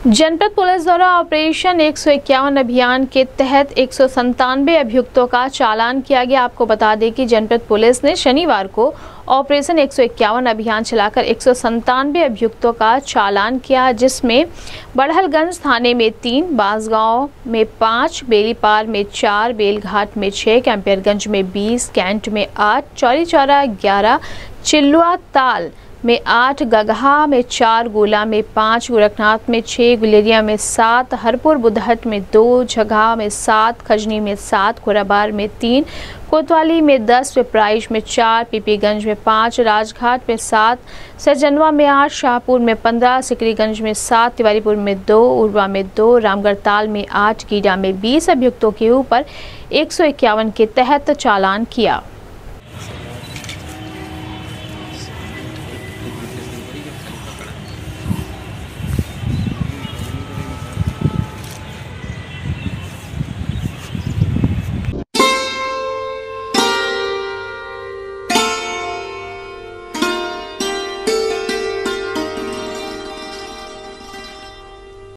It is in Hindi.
जनपद पुलिस द्वारा ऑपरेशन 151 अभियान के तहत 197 अभियुक्तों का चालान किया गया। आपको बता दें कि जनपद पुलिस ने शनिवार को ऑपरेशन 151 अभियान चलाकर 197 अभियुक्तों का चालान किया, जिसमें बड़हलगंज थाने में 3, बांसगांव में 5, बेलीपार में 4, बेलघाट में 6, कैंपियरगंज में 20, कैंट में 8, चौरीचौरा 11, चिल्लुआ ताल में 8, गगहा में 4, गोला में 5, गोरखनाथ में 6, गुलेरिया में 7, हरपुर बुधहट में 2, झगहा में 7, खजनी में 7, खोराबार में 3, कोतवाली में 10, पिपराइच में 4, पीपीगंज में 5, राजघाट में 7, सैजनवा में 8, शाहपुर में 15, सिकरीगंज में 7, तिवारीपुर में 2, उरवा में 2, रामगढ़ताल में 8, गीडा में 20 अभियुक्तों के ऊपर 151 के तहत चालान किया।